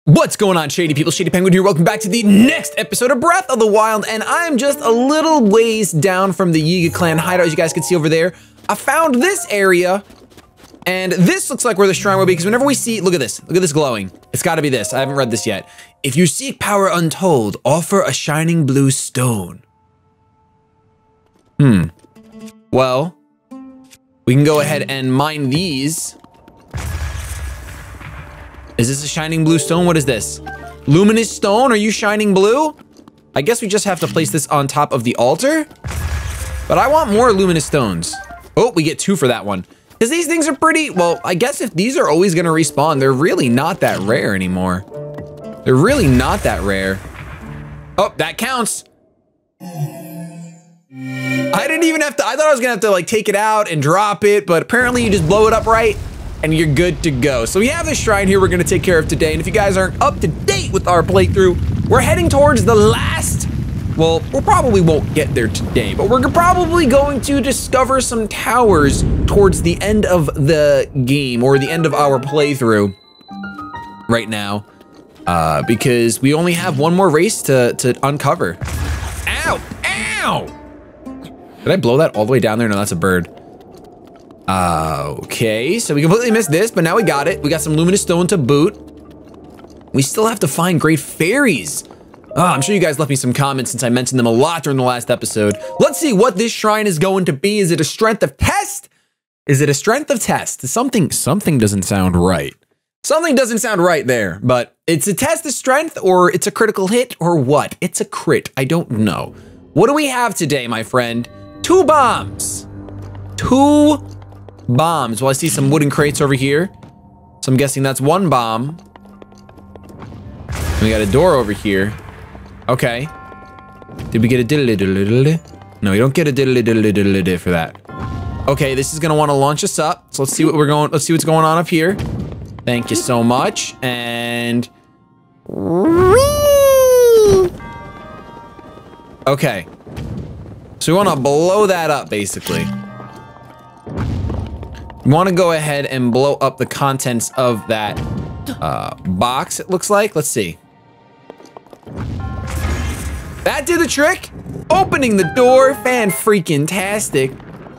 What's going on, Shady people? ShadyPenguinn here. Welcome back to the next episode of Breath of the Wild, and I'm just a little ways down from the Yiga clan hideout, as you guys can see over there. I found this area, and this looks like where the shrine will be, because whenever we see, look at this glowing. It's got to be this. I haven't read this yet. If you seek power untold, offer a shining blue stone. Well, we can go ahead and mine these. Is this a shining blue stone? What is this? Luminous stone? Are you shining blue? I guess we just have to place this on top of the altar. But I want more luminous stones. Oh, we get 2 for that one. Because these things are pretty, well, I guess if these are always going to respawn, they're really not that rare anymore. They're really not that rare. Oh, that counts. I didn't even have to, I thought I was going to have to like take it out and drop it, but apparently you just blow it up right and you're good to go. So we have this shrine here we're gonna take care of today, and if you guys aren't up to date with our playthrough, we're heading towards the last, well, we probably won't get there today, but we're probably going to discover some towers towards the end of the game, or the end of our playthrough right now, because we only have one more race to uncover. Ow, ow! Did I blow that all the way down there? No, that's a bird. Okay, so we completely missed this, but now we got it. We got some luminous stone to boot. We still have to find great fairies. I'm sure you guys left me some comments since I mentioned them a lot during the last episode. Let's see what this shrine is going to be. Is it a strength of test? Is it a strength of test? Something doesn't sound right. Something doesn't sound right there, but it's a test of strength, or it's a critical hit, or what? It's a crit. I don't know. What do we have today, my friend? 2 bombs. 2 bombs. Well, I see some wooden crates over here, so I'm guessing that's 1 bomb. We got a door over here. Okay. Did we get a diddly diddly diddly? No, you don't get a diddly diddly diddly diddly for that. Okay, this is gonna want to launch us up. So let's see let's see what's going on up here. Thank you so much. And okay. So we want to blow that up, basically. We want to go ahead and blow up the contents of that box, it looks like. Let's see. That did the trick. Opening the door. Fan-freaking-tastic.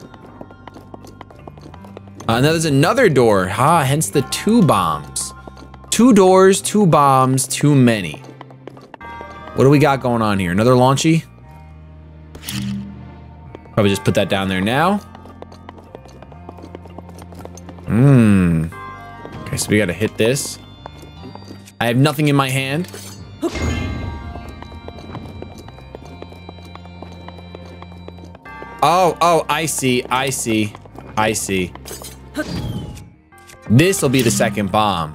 Now there's another door. Hence the 2 bombs. 2 doors, 2 bombs, too many. What do we got going on here? Another launchy? Probably just put that down there now. Okay, so we gotta hit this. I have nothing in my hand. Oh, I see. This'll be the second bomb.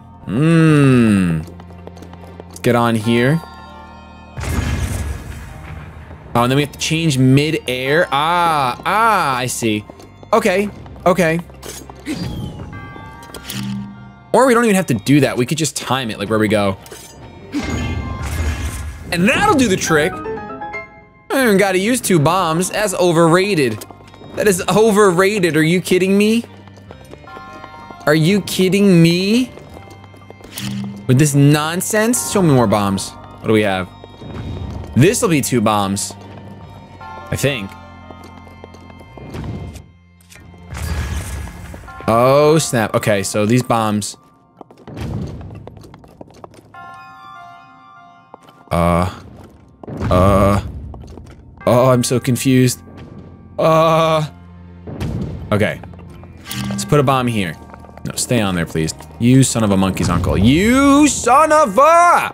Let's get on here. Oh, and then we have to change mid-air. I see. Okay. Or we don't even have to do that. We could just time it, like where we go. And that'll do the trick. I don't even gotta use 2 bombs. That's overrated. That is overrated. Are you kidding me? Are you kidding me? With this nonsense? Show me more bombs. What do we have? This'll be 2 bombs. I think. Oh, snap. Okay, so these bombs. Oh, I'm so confused. Okay. Let's put a bomb here. No, stay on there, please. You son of a monkey's uncle. You son of a!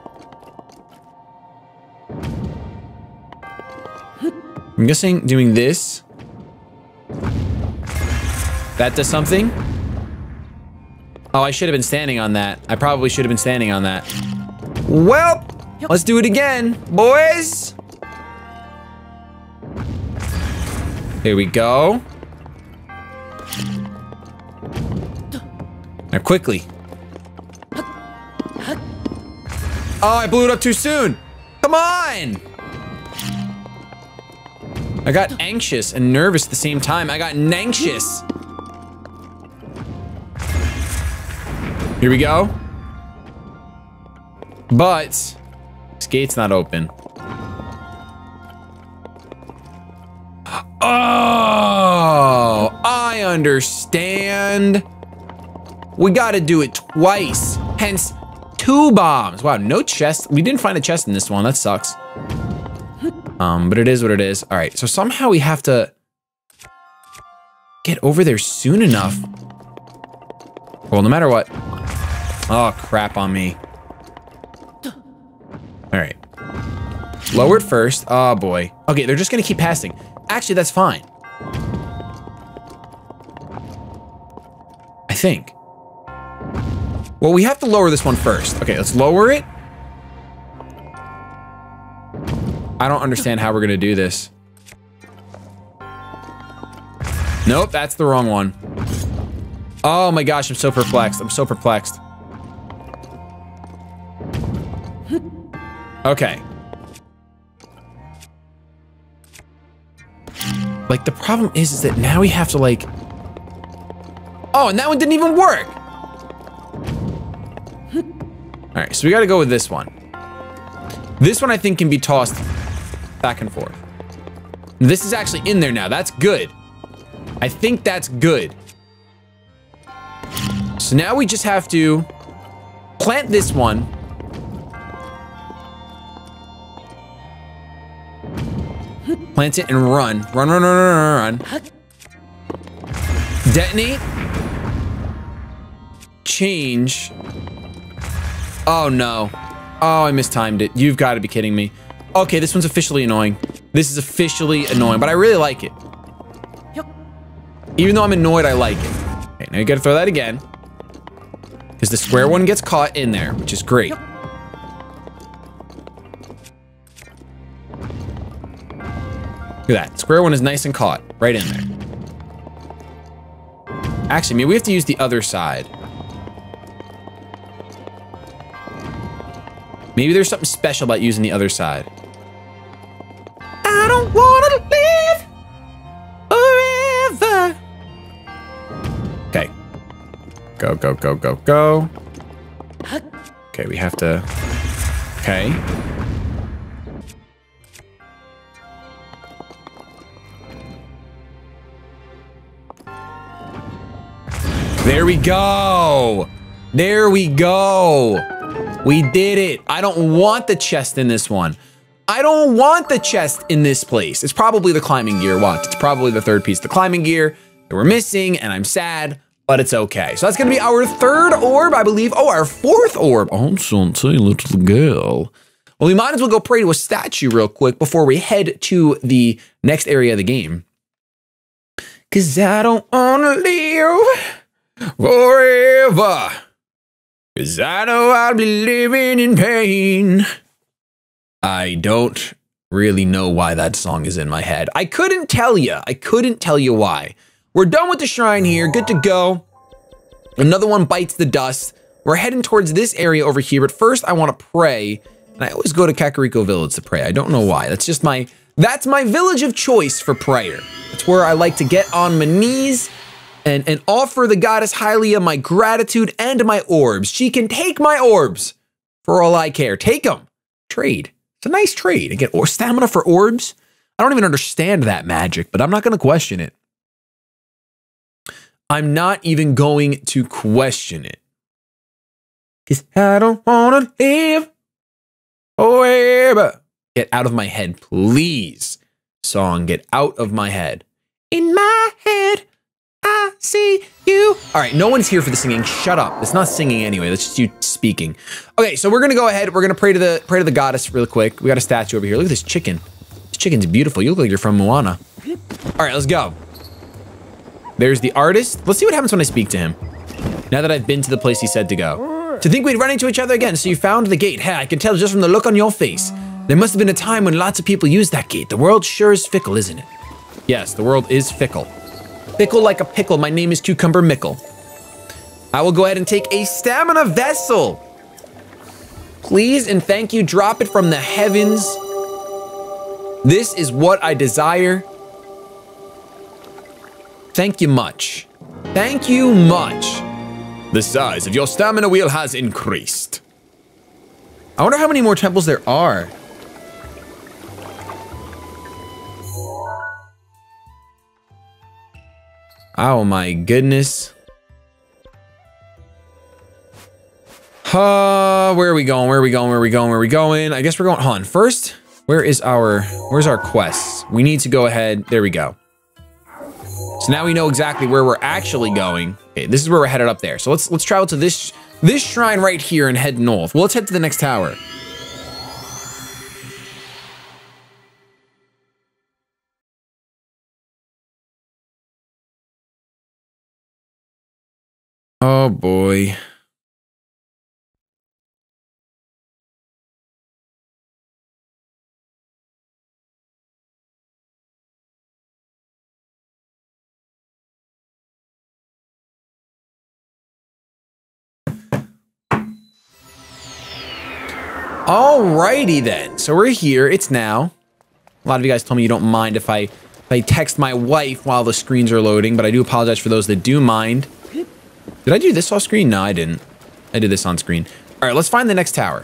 I'm guessing doing this. That does something. Oh, I should have been standing on that. I probably should have been standing on that. Well, let's do it again, boys. Here we go. Now quickly. Oh, I blew it up too soon. Come on. I got anxious and nervous at the same time. I got anxious. Here we go. But this gate's not open. Oh, I understand. We got to do it twice. Hence, 2 bombs. Wow, no chest. We didn't find a chest in this one. That sucks. But it is what it is. All right, so somehow we have to get over there soon enough. Well, no matter what. Oh, crap on me. All right. Lower it first. Oh, boy. Okay, they're just going to keep passing. Actually, that's fine. I think. Well, we have to lower this one first. Okay, let's lower it. I don't understand how we're going to do this. Nope, that's the wrong one. Oh my gosh, I'm so perplexed. I'm so perplexed. Okay. Like, the problem is that now we have to, like... Oh, and that one didn't even work! Alright, so we gotta go with this one. This one I think can be tossed back and forth. This is actually in there now. That's good. I think that's good. So now we just have to plant this one. Plant it and run. Run, run, run, run, run, run. Detonate. Change. Oh no. Oh, I mistimed it. You've got to be kidding me. Okay, this one's officially annoying. This is officially annoying, but I really like it. Even though I'm annoyed, I like it. Okay, now you gotta throw that again. Because the square one gets caught in there, which is great. Look at that. Square one is nice and caught. Right in there. Actually, maybe we have to use the other side. Maybe there's something special about using the other side. I don't wanna live forever. Okay. Go, go, go, go, go. Okay, we have to... Okay. There we go. There we go. We did it. I don't want the chest in this one. I don't want the chest in this place. It's probably the climbing gear. Watch, it's probably the third piece, the climbing gear that we're missing, and I'm sad, but it's okay. So that's gonna be our 3rd orb, I believe. Oh, our 4th orb. Oh, something, little girl. Well, we might as well go pray to a statue real quick before we head to the next area of the game. Cause I don't wanna live forever. Cause I know I'll be living in pain. I don't really know why that song is in my head. I couldn't tell you. I couldn't tell you why. We're done with the shrine here. Good to go. Another one bites the dust. We're heading towards this area over here. But first, I want to pray. And I always go to Kakariko Village to pray. I don't know why. That's just that's my village of choice for prayer. That's where I like to get on my knees and offer the goddess Hylia my gratitude and my orbs. She can take my orbs for all I care. Take them. Trade. It's a nice trade. I get stamina for orbs. I don't even understand that magic, but I'm not going to question it. I'm not even going to question it. Cause I don't want to live forever. Get out of my head, please. Song, get out of my head. In my head, I see you. All right, no one's here for the singing. Shut up. It's not singing anyway. That's just you speaking. Okay, so we're gonna go ahead. We're gonna pray to the goddess real quick. We got a statue over here. Look at this chicken. This chicken's beautiful. You look like you're from Moana. All right, let's go. There's the artist. Let's see what happens when I speak to him. Now that I've been to the place he said to go. To think we'd run into each other again, so you found the gate. Hey, I can tell just from the look on your face. There must have been a time when lots of people used that gate. The world sure is fickle, isn't it? Yes, the world is fickle. Fickle like a pickle. My name is Cucumber Mickle. I will go ahead and take a stamina vessel. Please and thank you. Drop it from the heavens. This is what I desire. Thank you much. Thank you much. The size of your stamina wheel has increased. I wonder how many more temples there are. Oh my goodness. Where are we going? Where are we going? Where are we going? Where are we going? I guess we're going, hold on. First, where's our quests? We need to go ahead. There we go. So now we know exactly where we're actually going. Okay, this is where we're headed up there. So let's travel to this shrine right here and head north. Well, let's head to the next tower. Oh boy. Alrighty then. So we're here. It's now. A lot of you guys told me you don't mind if I text my wife while the screens are loading, but I do apologize for those that do mind. Did I do this off screen? No, I didn't. I did this on screen. All right, let's find the next tower.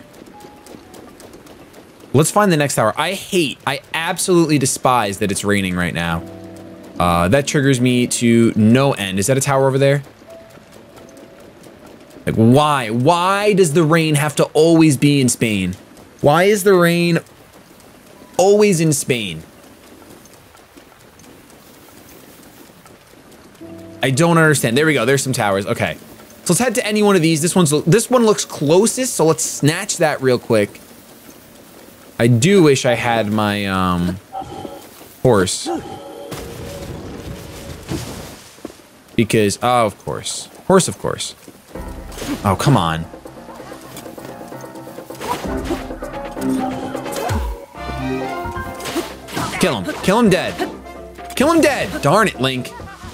Let's find the next tower. I absolutely despise that it's raining right now. That triggers me to no end. Is that a tower over there? Like, why? Why does the rain have to always be in Spain? Why is the rain always in Spain? I don't understand. There we go. There's some towers. Okay. So let's head to any one of these. This one looks closest, so let's snatch that real quick. I do wish I had my horse. Because, oh, of course. Horse, of course. Oh, come on. Kill him. Kill him dead. Kill him dead. Darn it, Link.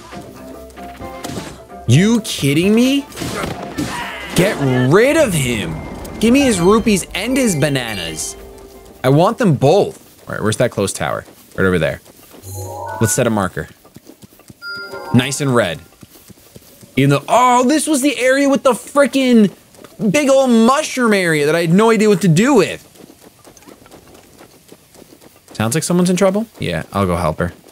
You kidding me? Get rid of him. Give me his rupees and his bananas. I want them both. All right, where's that close tower? Right over there. Let's set a marker. Nice and red. Even though, oh, this was the area with the freaking big old mushroom area that I had no idea what to do with. Sounds like someone's in trouble? Yeah, I'll go help her.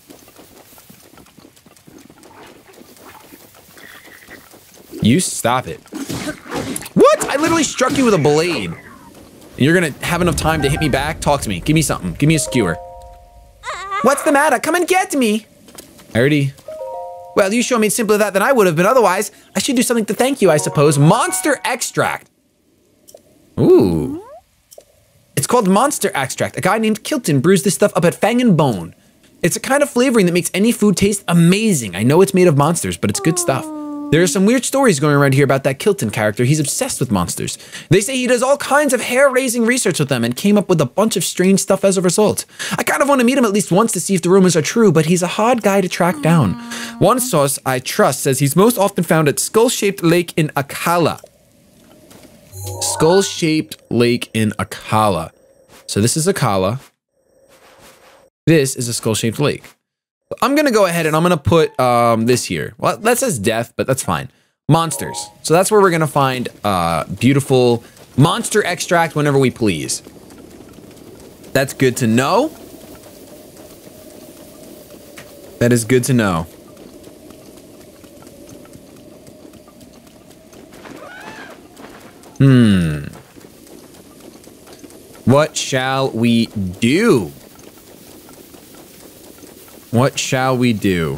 You stop it. What? I literally struck you with a blade. You're gonna have enough time to hit me back? Talk to me. Give me something. Give me a skewer. What's the matter? Come and get me. I already... Well, you showed me simpler that than I would have been otherwise. I should do something to thank you, I suppose. Monster extract. Ooh. It's called monster extract. A guy named Kilton brews this stuff up at Fang and Bone. It's a kind of flavoring that makes any food taste amazing. I know it's made of monsters, but it's good stuff. There are some weird stories going around here about that Kilton character. He's obsessed with monsters. They say he does all kinds of hair-raising research with them and came up with a bunch of strange stuff as a result. I kind of want to meet him at least once to see if the rumors are true, but he's a hard guy to track down. One source I trust says he's most often found at Skull-Shaped Lake in Akala. Skull-Shaped Lake in Akala. So this is Akala. This is a skull-shaped lake. I'm gonna go ahead and I'm gonna put this here. Well, that says death, but that's fine. Monsters. So that's where we're gonna find beautiful monster extract whenever we please. That's good to know. That is good to know. What shall we do? What shall we do?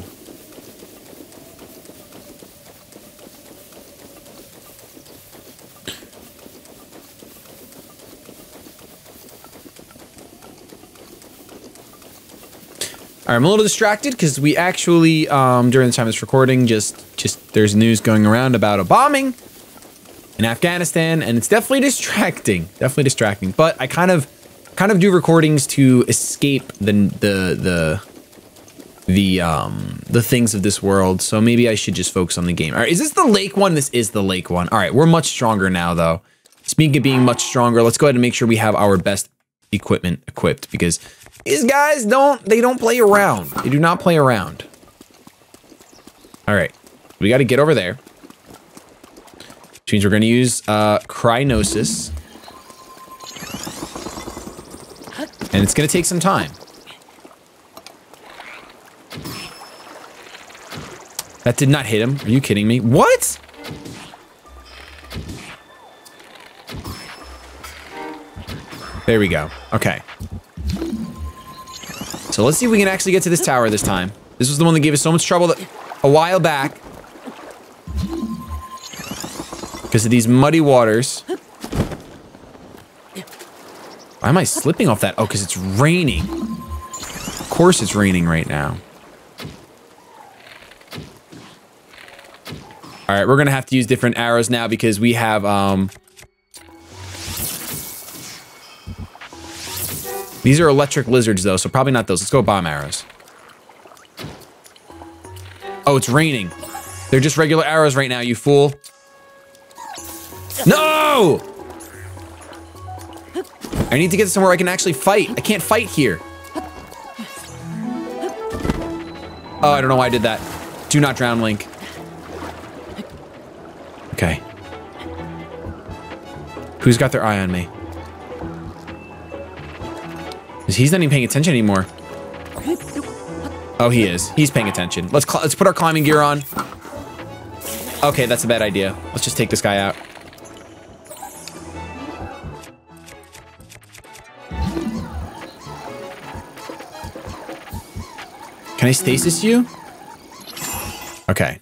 All right, I'm a little distracted because we actually, during the time of this recording, just there's news going around about a bombing in Afghanistan, and it's definitely distracting. Definitely distracting. But I kind of do recordings to escape the things of this world, so maybe I should just focus on the game. All right, is this the lake one? This is the lake one. All right, we're much stronger now, though. Speaking of being much stronger, let's go ahead and make sure we have our best equipment equipped, because these guys don't play around. They do not play around. All right, we got to get over there. Which means we're going to use Crynosis. And it's gonna take some time. That did not hit him. Are you kidding me? What? There we go. Okay. So let's see if we can actually get to this tower this time. This was the one that gave us so much trouble a while back. Because of these muddy waters. Why am I slipping off that? Oh, because it's raining. Of course it's raining right now. All right, we're gonna have to use different arrows now because we have, these are electric lizards though, so probably not those. Let's go bomb arrows. Oh, it's raining. They're just regular arrows right now, you fool. No! I need to get somewhere I can actually fight. I can't fight here. Oh, I don't know why I did that. Do not drown, Link. Okay. Who's got their eye on me? He's not even paying attention anymore. Oh, he is. He's paying attention. Let's put our climbing gear on. Okay, that's a bad idea. Let's just take this guy out. Can I stasis you? Okay.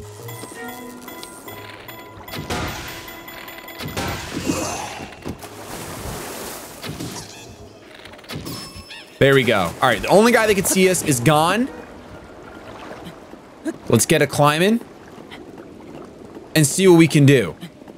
There we go. All right, the only guy that can see us is gone. Let's get a climbing and see what we can do.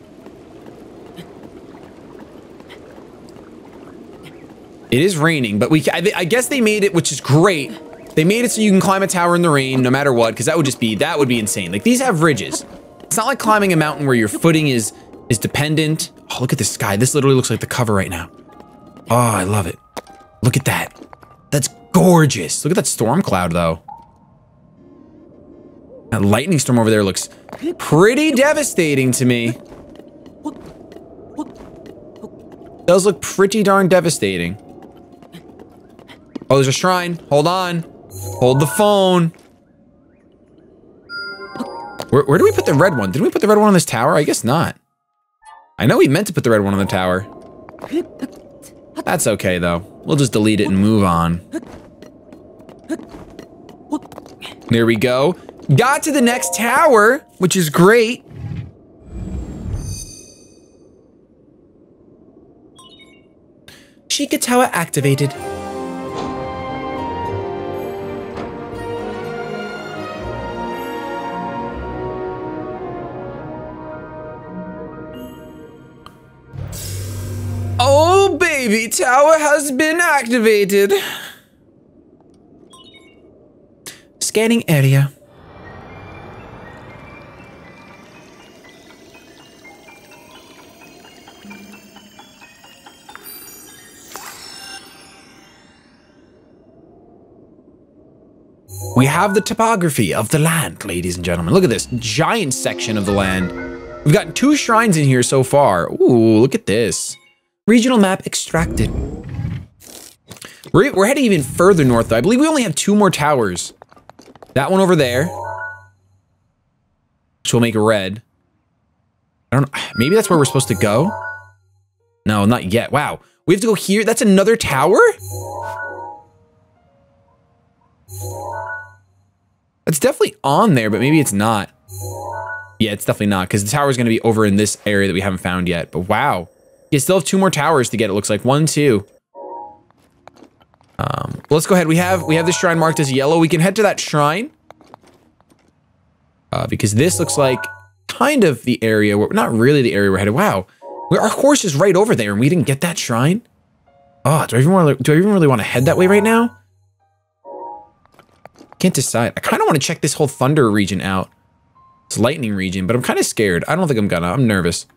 It is raining, but I guess they made it, which is great. They made it so you can climb a tower in the rain no matter what, because that would be insane. Like, these have ridges. It's not like climbing a mountain where your footing is dependent. Oh, look at this sky. This literally looks like the cover right now. Oh, I love it. Look at that. That's gorgeous. Look at that storm cloud, though. That lightning storm over there looks pretty devastating to me. Does look pretty darn devastating. Oh, there's a shrine. Hold on. Hold the phone. Where do we put the red one? Did we put the red one on this tower? I guess not. I know we meant to put the red one on the tower. That's okay, though. We'll just delete it and move on. There we go. Got to the next tower, which is great. Chica Tower activated. Oh, baby, tower has been activated. Scanning area. We have the topography of the land, ladies and gentlemen. Look at this giant section of the land. We've got 2 shrines in here so far. Ooh, look at this. Regional map extracted. We're heading even further north, though. I believe we only have 2 more towers. That one over there, which will make it red. I don't know. Maybe that's where we're supposed to go? No, not yet. Wow. We have to go here? That's another tower? It's definitely on there, but maybe it's not. Yeah, it's definitely not, because the tower is going to be over in this area that we haven't found yet. But wow. You still have 2 more towers to get, it looks like. 1, 2. Let's go ahead. We have this shrine marked as yellow. We can head to that shrine. Because this looks like kind of the area where, not really the area we're headed. Wow. Our horse is right over there and we didn't get that shrine? Oh, do I even really want to head that way right now? Can't decide. I kind of want to check this whole thunder region out. It's lightning region, but I'm kind of scared. I don't think I'm gonna. I'm nervous.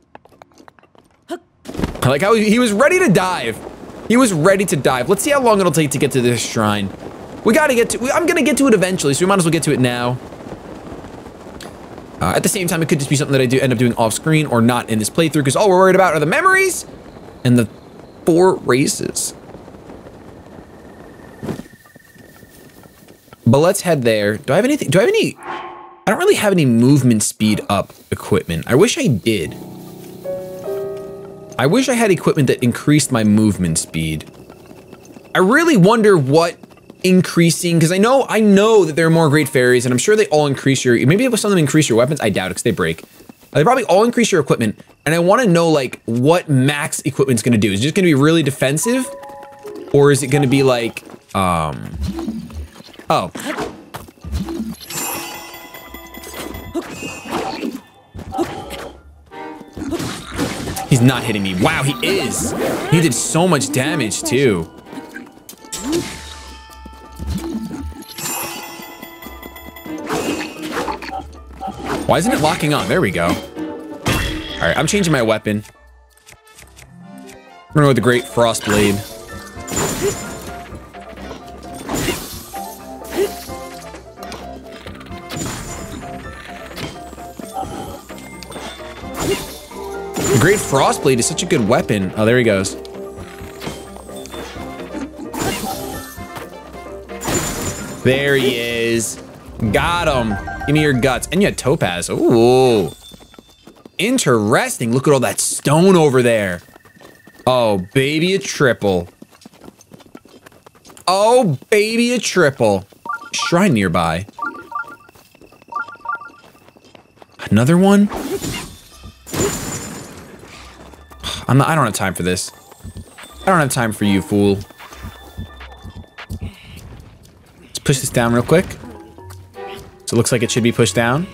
I like how he was ready to dive. He was ready to dive. Let's see how long it'll take to get to this shrine. We gotta get to, I'm gonna get to it eventually, so we might as well get to it now. At the same time, it could just be something that I do end up doing off screen or not in this playthrough, because all we're worried about are the memories and the 4 races. But let's head there. Do I have anything? Do I have any? I don't really have any movement speed up equipment. I wish I did. I wish I had equipment that increased my movement speed. I really wonder what increasing, because I know that there are more great fairies, and I'm sure they all increase your, maybe some of them increase your weapons. I doubt it because they break. They probably all increase your equipment, and I want to know like what max equipment's going to do. Is it just going to be really defensive, or is it going to be like, oh. He's not hitting me. Wow, he is. He did so much damage too. Why isn't it locking on? There we go. All right, I'm changing my weapon. I'm gonna go with the Great Frost Blade. The Great Frost Blade is such a good weapon. Oh, there he goes. There he is. Got him. Give me your guts. And you had topaz. Ooh. Interesting. Look at all that stone over there. Oh, baby, a triple. Oh, baby, a triple. Shrine nearby. Another one? I don't have time for this. I don't have time for you, fool. Let's push this down real quick. So it looks like it should be pushed down.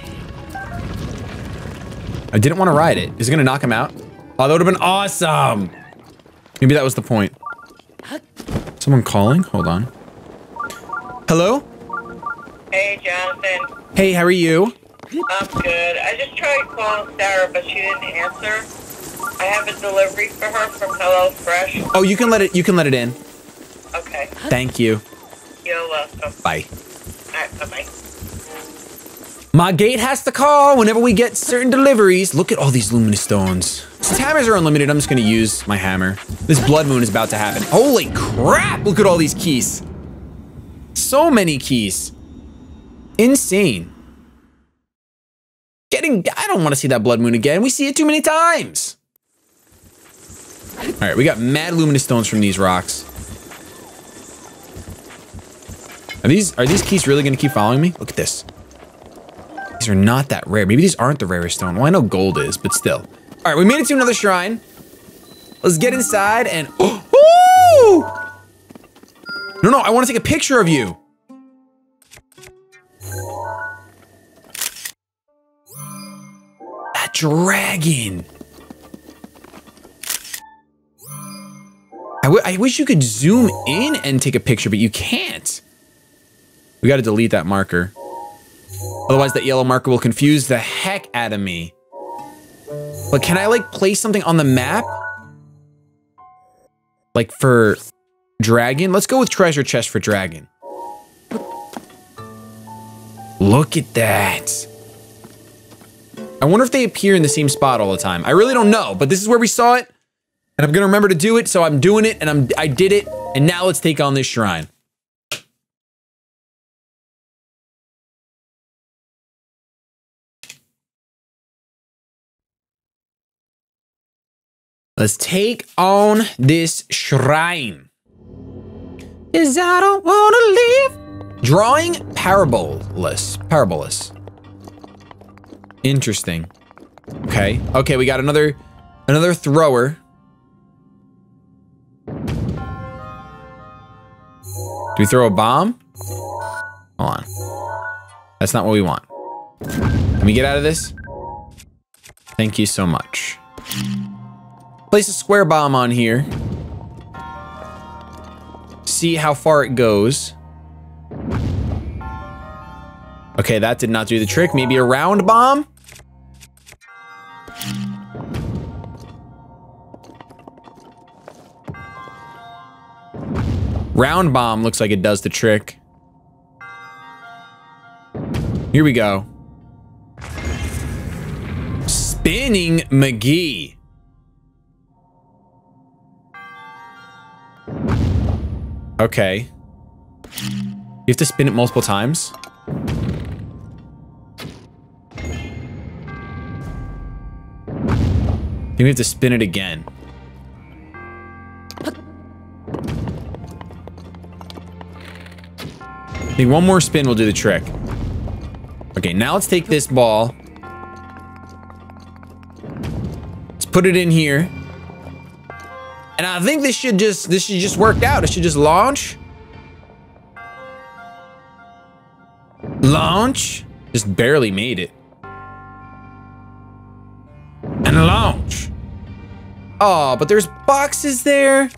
I didn't want to ride it. Is it going to knock him out? Oh, that would have been awesome. Maybe that was the point. Someone calling? Hold on. Hello? Hey, Jonathan. Hey, how are you? I'm good. I just tried calling Sarah, but she didn't answer. I have a delivery for her from HelloFresh. Oh, you can let it in. Okay. Thank you. You're welcome. Bye. All right, bye-bye. My gate has to call whenever we get certain deliveries. Look at all these luminous stones. Since hammers are unlimited, I'm just gonna use my hammer. This blood moon is about to happen. Holy crap! Look at all these keys. So many keys. Insane. I don't want to see that blood moon again. We see it too many times. All right, we got mad luminous stones from these rocks. Are these keys really gonna keep following me? Look at this. These are not that rare. Maybe these aren't the rarest stone. Well, I know gold is, but still. All right, we made it to another shrine. Let's get inside and... Oh! No, I want to take a picture of you. That dragon. I wish you could zoom in and take a picture, but you can't. We got to delete that marker. Otherwise, that yellow marker will confuse the heck out of me. But can I, like, place something on the map? Like, for dragon? Let's go with treasure chest for dragon. Look at that. I wonder if they appear in the same spot all the time. I really don't know, but this is where we saw it. And I'm going to remember to do it, so I'm doing it, and I did it. And now let's take on this shrine. Let's take on this shrine. 'Cause I don't want to leave. Drawing parabolus. Interesting. Okay, we got another thrower. Do we throw a bomb? Hold on. That's not what we want. Can we get out of this? Thank you so much. Place a square bomb on here. See how far it goes. Okay, that did not do the trick. Maybe a round bomb? Round bomb looks like it does the trick. Here we go. Spinning McGee. Okay. You have to spin it multiple times. I think we have to spin it again. I think one more spin will do the trick. Okay, now let's take this ball. Let's put it in here. And I think this should just work out. It should just launch. Launch. Just barely made it. And launch. Oh, but there's boxes there.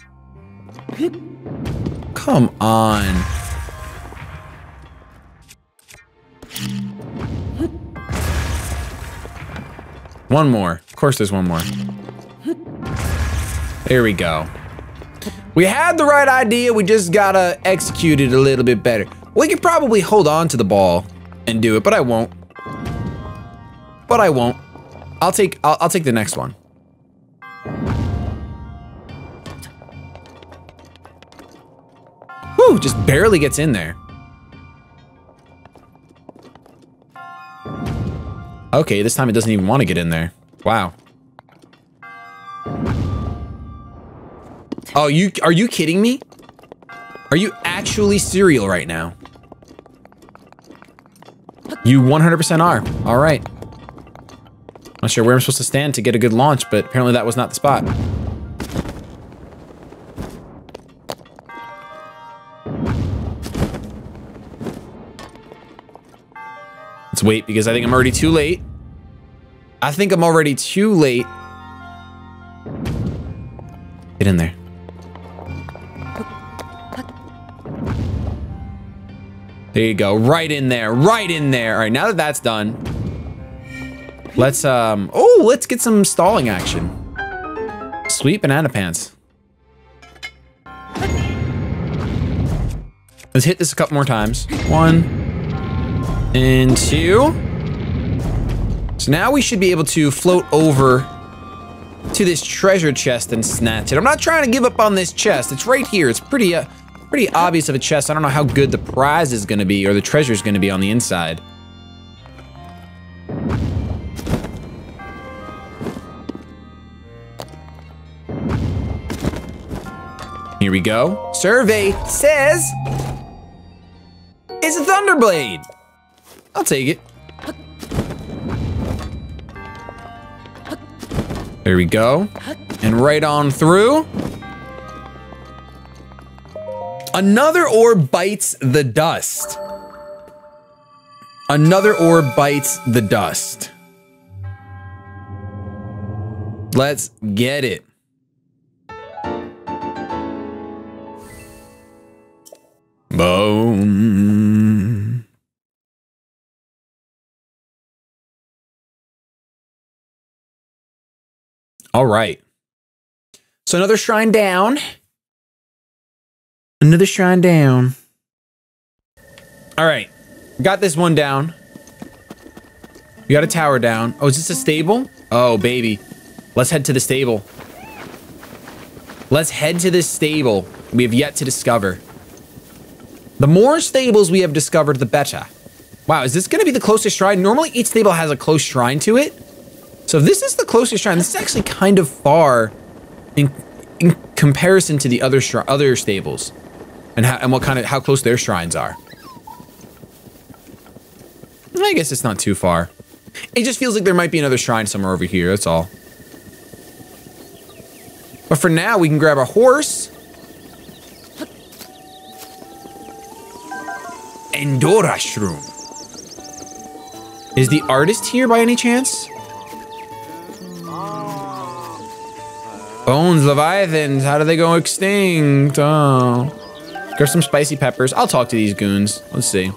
Come on. One more. Of course there's one more. There we go. We had the right idea, we just gotta execute it a little bit better. We could probably hold on to the ball and do it, but I won't. But I won't. I'll take the next one. Whew, just barely gets in there. Okay, this time it doesn't even want to get in there. Wow. Oh, are you kidding me? Are you actually serial right now? You 100% are. All right. Not sure where I'm supposed to stand to get a good launch, but apparently that was not the spot. Let's wait because I think I'm already too late. I think I'm already too late. Get in there. There you go, right in there, right in there. All right, now that that's done, let's let's get some stalling action. Sweet banana pants. Let's hit this a couple more times. 1 and 2. So now we should be able to float over to this treasure chest and snatch it. I'm not trying to give up on this chest. It's right here. It's pretty obvious of a chest. I don't know how good the prize is gonna be or the treasure is gonna be on the inside. Here we go. Survey says it's a Thunderblade. I'll take it. There we go. And right on through. Another orb bites the dust. Another orb bites the dust. Let's get it. Boom. All right. So another shrine down. Another shrine down. All right. Got this one down. We got a tower down. Oh, is this a stable? Oh, baby. Let's head to the stable. Let's head to this stable we have yet to discover. The more stables we have discovered, the better. Wow, is this going to be the closest shrine? Normally, each stable has a close shrine to it. So if this is the closest shrine, this is actually kind of far in comparison to the other stables, and how close their shrines are. I guess it's not too far. It just feels like there might be another shrine somewhere over here. That's all. But for now, we can grab a horse. Endora shroom. Is the artist here by any chance? Bones, Leviathans, how do they go extinct? Oh. Grab some spicy peppers. I'll talk to these goons. Let's see.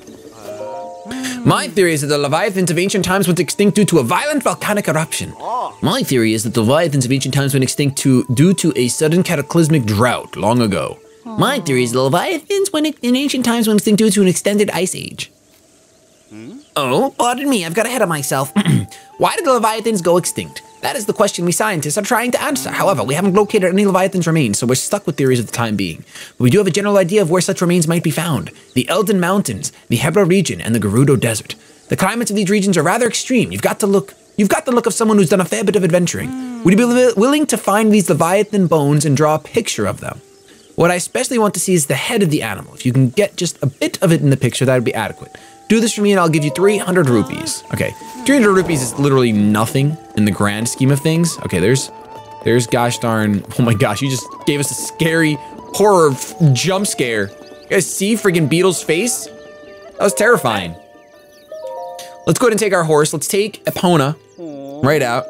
My theory is that the Leviathans of ancient times went extinct due to a violent volcanic eruption. My theory is that the Leviathans of ancient times went extinct due to a sudden cataclysmic drought long ago. My theory is the Leviathans in ancient times went extinct due to an extended ice age. Oh, pardon me, I've got ahead of myself. Why did the Leviathans go extinct? That is the question we scientists are trying to answer. However, we haven't located any Leviathan's remains, so we're stuck with theories at the time being. But we do have a general idea of where such remains might be found. The Eldon Mountains, the Hebra region, and the Gerudo Desert. The climates of these regions are rather extreme. You've got the look of someone who's done a fair bit of adventuring. Would you be willing to find these Leviathan bones and draw a picture of them? What I especially want to see is the head of the animal. If you can get just a bit of it in the picture, that would be adequate. Do this for me and I'll give you 300 rupees. Okay, 300 rupees is literally nothing in the grand scheme of things. Okay, there's gosh darn, oh my gosh, you just gave us a scary horror jump scare. You guys see friggin' Beetle's face? That was terrifying. Let's go ahead and take our horse. Let's take Epona right out.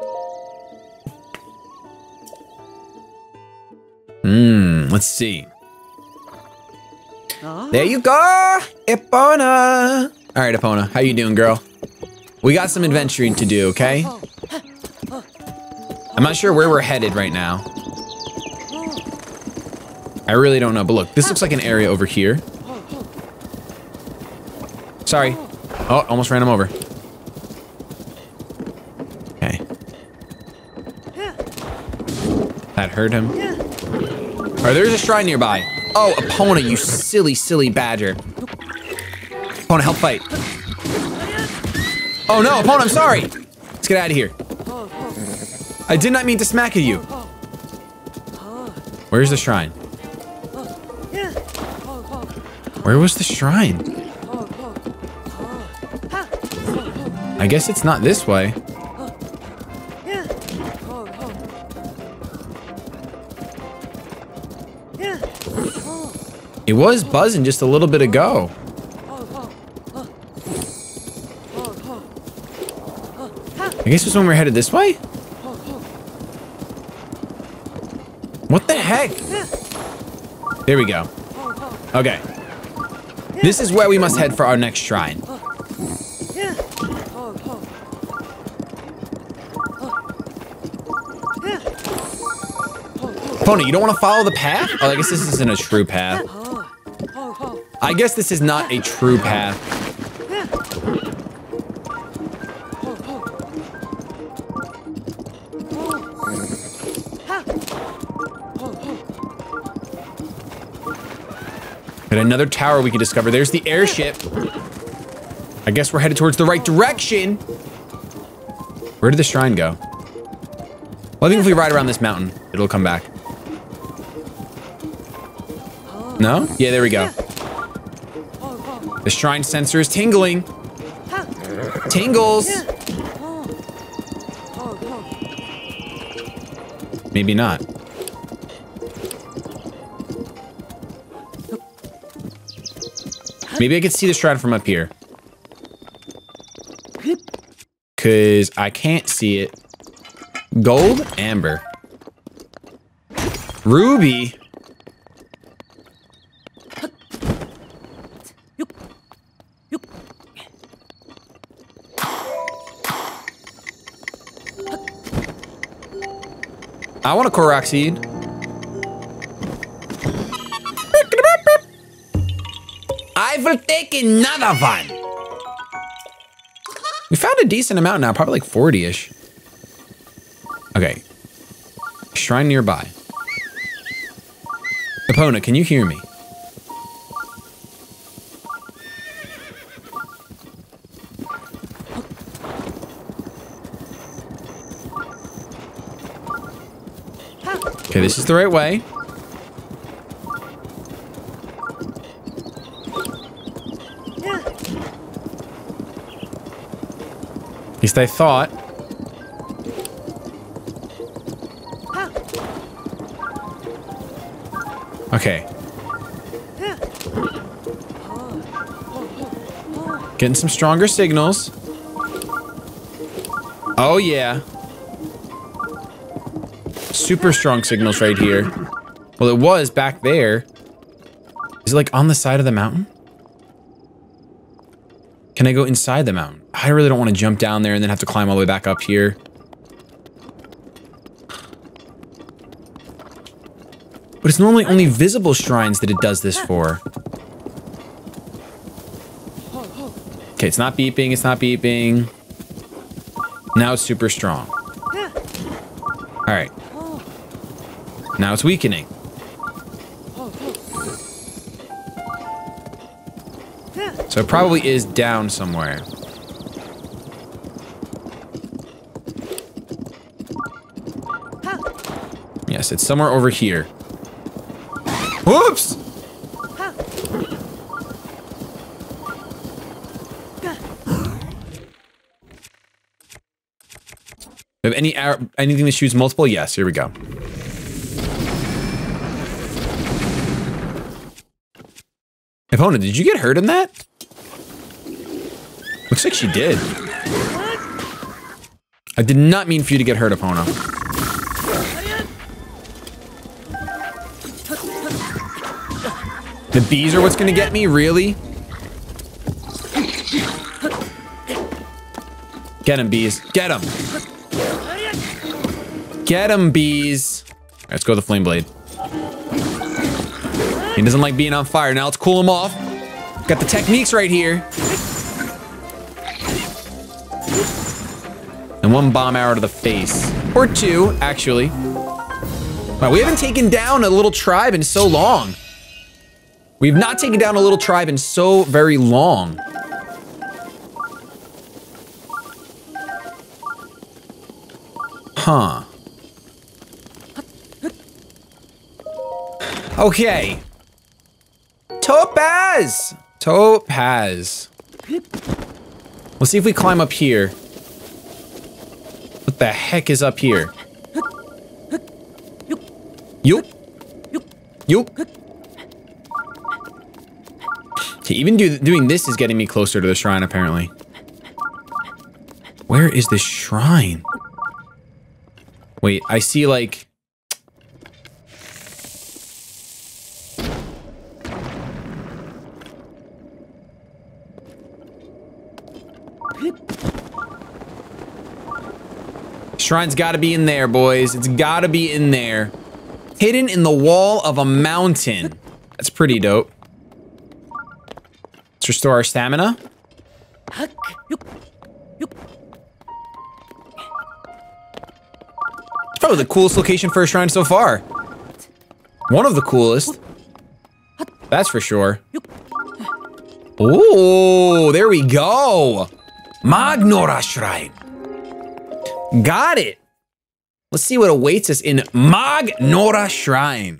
Let's see. There you go, Epona. All right, Epona, how you doing, girl? We got some adventuring to do, okay? I'm not sure where we're headed right now. I really don't know, but look, this looks like an area over here. Sorry. Oh, almost ran him over. Okay. That hurt him. All right, there's a shrine nearby. Oh, Epona, you silly, silly badger. Epona, help fight. Oh no, Epona, I'm sorry. Let's get out of here. I did not mean to smack at you. Where's the shrine? Where was the shrine? I guess it's not this way. It was buzzing just a little bit ago. I guess it's when we're headed this way? What the heck? There we go. Okay. This is where we must head for our next shrine. Pony, you don't want to follow the path? Oh, I guess this isn't a true path. I guess this is not a true path. Got another tower we can discover. There's the airship. I guess we're headed towards the right direction. Where did the shrine go? Well, I think if we ride around this mountain, it'll come back. No? Yeah, there we go. The shrine sensor is tingling. Tingles. Maybe not. Maybe I could see the shrine from up here. Cause I can't see it. Gold, amber. Ruby. I want a Korok seed. I will take another one. We found a decent amount now, probably like 40-ish. Okay. Shrine nearby. Epona, can you hear me? Okay, this is the right way. At least I thought. Okay. Getting some stronger signals. Oh yeah. Super strong signals right here. Well, it was back there. Is it like on the side of the mountain? Can I go inside the mountain? I really don't want to jump down there and then have to climb all the way back up here. But it's normally only visible shrines that it does this for. Okay, it's not beeping, it's not beeping. Now it's super strong. right. Now it's weakening. So it probably is down somewhere. Yes, it's somewhere over here. Whoops! Have anything that shoots multiple? Yes, here we go. Epona, did you get hurt in that? Looks like she did. I did not mean for you to get hurt, Epona. The bees are what's gonna get me? Really? Get him, bees. Get him. Get him, bees. Right, let's go with the flame blade. He doesn't like being on fire. Now let's cool him off. Got the techniques right here. And one bomb arrow to the face. Or two, actually. Wow, we haven't taken down a little tribe in so long. We've not taken down a little tribe in so very long. Huh. Okay. Topaz! Topaz. Let's see if we climb up here. What the heck is up here? Yoop. Yoop. Okay, even doing this is getting me closer to the shrine, apparently. Where is this shrine? Wait, I see, like... Shrine's gotta be in there, boys. It's gotta be in there. Hidden in the wall of a mountain. That's pretty dope. Let's restore our stamina. It's probably the coolest location for a shrine so far. One of the coolest. That's for sure. Oh, there we go. Magnora Shrine. Got it. Let's see what awaits us in Magnora Shrine.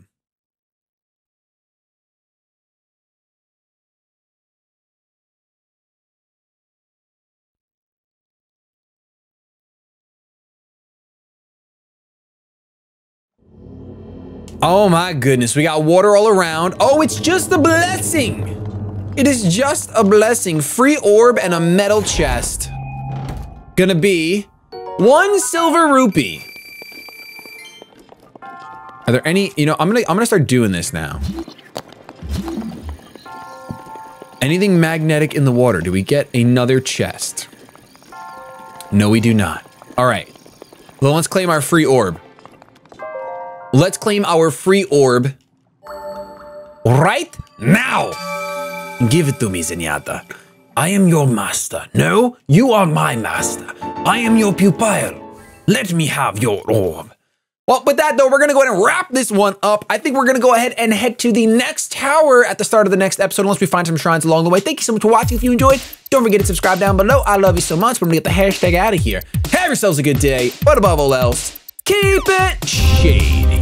Oh my goodness, we got water all around. Oh, it's just a blessing. It is just a blessing. Free orb and a metal chest. Gonna be 1 silver rupee. Are there any, you know, I'm gonna start doing this now. Anything magnetic in the water? Do we get another chest? No, we do not. All right. Well, let's claim our free orb. Let's claim our free orb right now. Give it to me, Zenyatta. I am your master. No, you are my master. I am your pupil. Let me have your orb. Well, with that though, we're gonna go ahead and wrap this one up. I think we're gonna go ahead and head to the next tower at the start of the next episode, unless we find some shrines along the way. Thank you so much for watching. If you enjoyed, don't forget to subscribe down below. I love you so much. We're gonna get the hashtag out of here. Have yourselves a good day, but above all else, keep it shady.